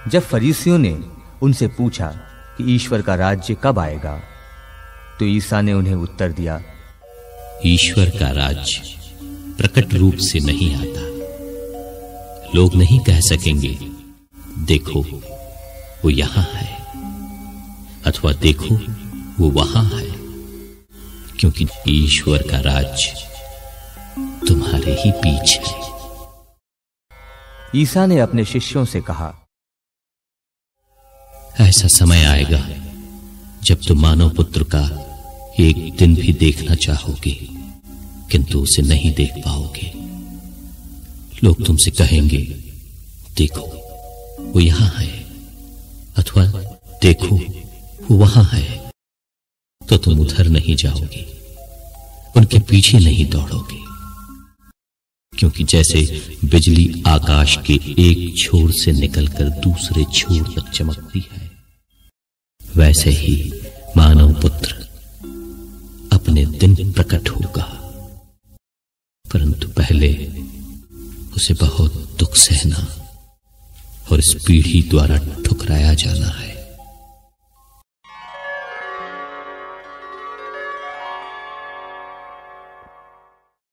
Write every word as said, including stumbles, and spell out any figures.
जब फरीसियों ने उनसे पूछा कि ईश्वर का राज्य कब आएगा, तो ईसा ने उन्हें उत्तर दिया, ईश्वर का राज्य प्रकट रूप से नहीं आता। लोग नहीं कह सकेंगे देखो वो यहां है, अथवा देखो वो वहां है, क्योंकि ईश्वर का राज्य तुम्हारे ही पीछे है। ईसा ने अपने शिष्यों से कहा, ऐसा समय आएगा जब तुम मानव पुत्र का एक दिन भी देखना चाहोगे, किंतु उसे नहीं देख पाओगे। लोग तुमसे कहेंगे देखो वो यहां है, अथवा देखो वो वहां है, तो तुम उधर नहीं जाओगे, उनके पीछे नहीं दौड़ोगे। क्योंकि जैसे बिजली आकाश के एक छोर से निकलकर दूसरे छोर तक चमकती है, वैसे ही मानव पुत्र अपने दिन प्रकट होगा, परंतु पहले उसे बहुत दुख सहना और इस पीढ़ी द्वारा ठुकराया जाना है।